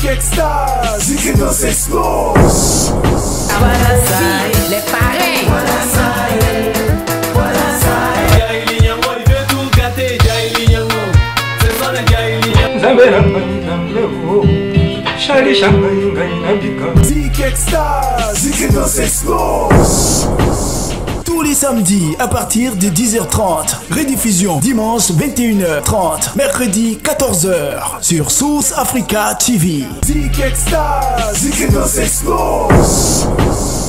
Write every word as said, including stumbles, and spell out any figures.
Extase, Zik nos explose. Voilà ça, les pareils. Voilà ça, voilà ça. Jaili nyango, il veut tout gâter. Jaili nyango, ce sont les Jaili nyango. Zik Extase, Zik nos explose. Tous les samedis à partir de dix heures trente. Rediffusion dimanche vingt et une heures trente. Mercredi quatorze heures sur Source Africa T V. Zik Extase, Zik nos explose.